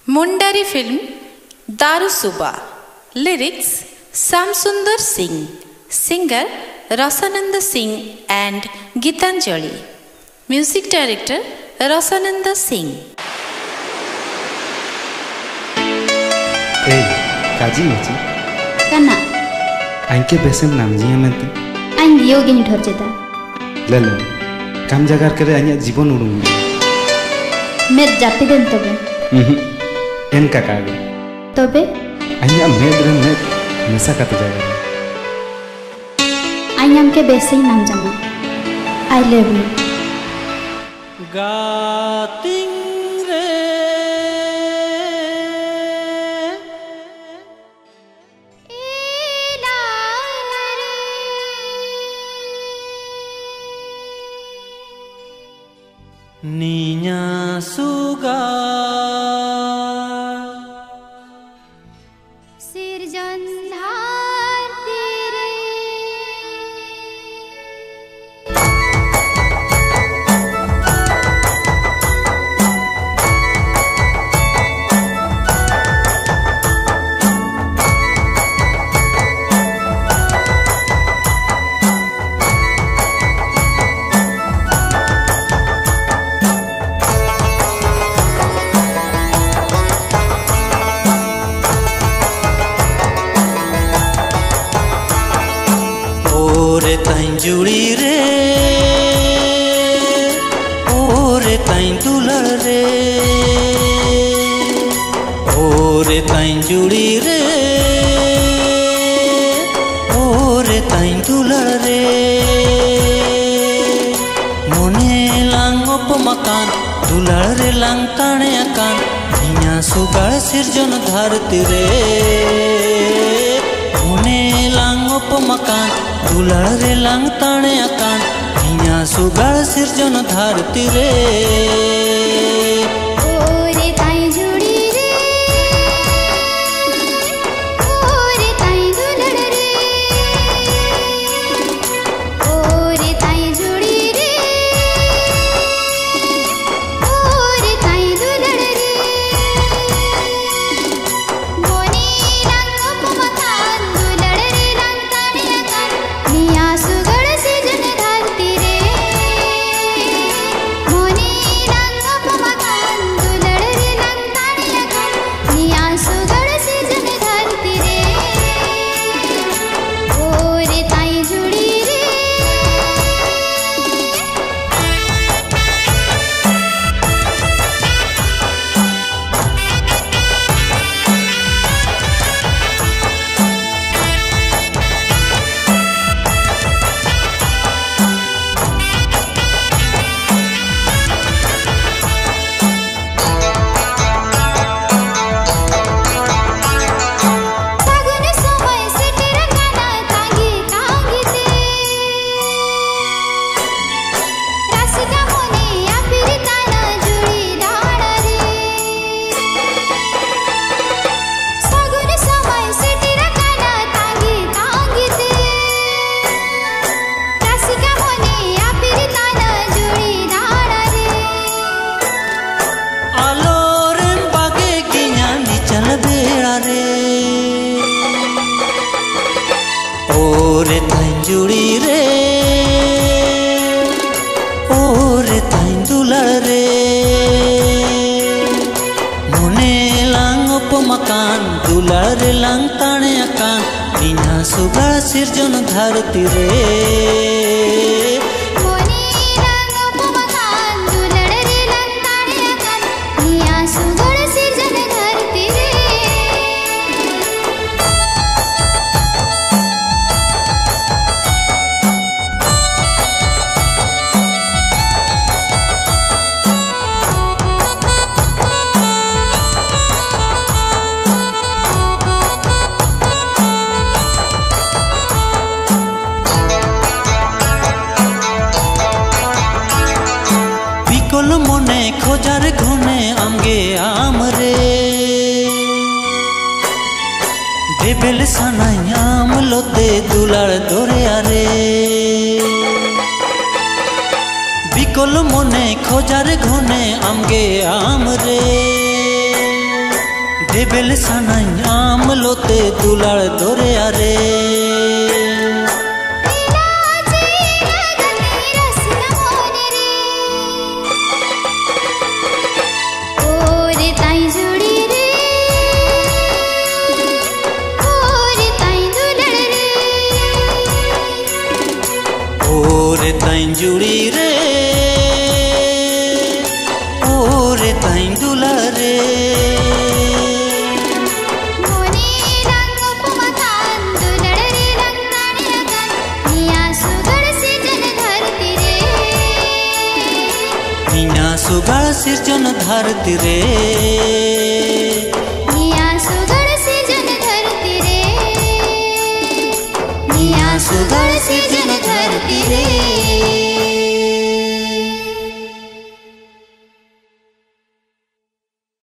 Mundari film Darusuba. Lyrics Shyam Sundar Singh, singer Rasanand Singh and Geetanjali, music director Rasanand Singh. ए काजी मची कना आंके बेसम नाम जिया मेंते आइन दियोगे नि ठोरजेता लेले काम जगार करे आnya जीवन उडुम मेद जाति देन तबे एन काकागे तबे आnya मेद रे मेद मेसा काते जागा आइनाम के बेसे नाम जाना आई लव यू गातिंग रे नीना सुगा ओरे ताई जुड़ी रे ओरे ताई दुलर रे ओरे ताई जुड़ी रे ओरे ताई दुलर रे मोने लांग उपमकान दुलर रे लांग ताणे अकान इया सुगाड़ सिरजन धरती रे मोने लांग उपमकान दुलर रे लांग ताणे अकान इया सुगाड़ सिरजन धरती रे ओरे ताई जुड़ी रे ओरे ताई दुलड़ रे ओरे ताई जुड़ी रे ओरे ताई दुलड़ रे मोनी लांग उपमकान दुलड़ रे लांग ताणे अकान निया सुगड़ सिरजन धरती रे मोनी लांग उपमकान दुलड़ रे लांग ताणे अकान निया सुगड़ सिरजन धरती रे ओरे ताई जुड़ी रे फागुन समय सेटेर गाना तांगी तांगीते रासिका मोने आपिरी ताना जुड़ी दाड़ रे फागुन समय सेटेर गाना तांगी तांगीते रासिका मोने आपिरी ताना जुड़ी दाड़ रे आलोरें बागे गिया निचल बेड़ा रे ओरे ताई जुड़ी रे ओरे ताई दुलड़ रे मोने लांग उपमकान दुलड़ रे लांग ताणे अकान इना सुगाड़ सिरजन धरती रे मोनी लांग उपमकान दुलड़ रे लांग ताणे अकान निया सुगड़ सिरजन धरती रे बिकल मने खोजार घने आमगे आमरे बेबेल सानाई आम लोते दुलार दरे आरे बिकल मने खोजार घने आमगे आमरे रेबेल सानाई आम लोते दुलाड़ दोरे आरे ओरे ताई जुड़ी रे ओरे ताई दुला रे सुगाड़ सिरजन धरती रे